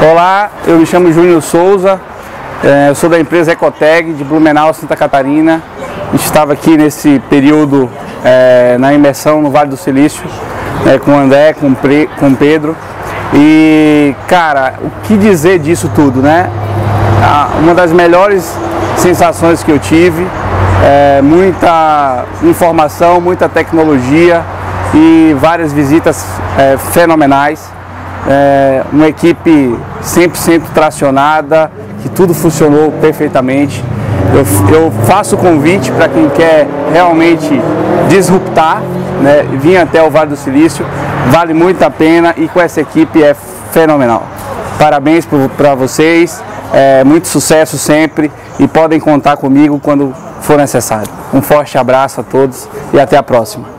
Olá, eu me chamo Júnior Souza, eu sou da empresa Ecoteg de Blumenau, Santa Catarina. A gente estava aqui nesse período na imersão no Vale do Silício, com o André, com o Pedro. E, cara, o que dizer disso tudo, né? Uma das melhores sensações que eu tive, muita informação, muita tecnologia e várias visitas fenomenais. Uma equipe 100% tracionada, que tudo funcionou perfeitamente. Eu faço o convite para quem quer realmente disruptar, né, vir até o Vale do Silício, vale muito a pena e com essa equipe é fenomenal. Parabéns para vocês, muito sucesso sempre e podem contar comigo quando for necessário. Um forte abraço a todos e até a próxima.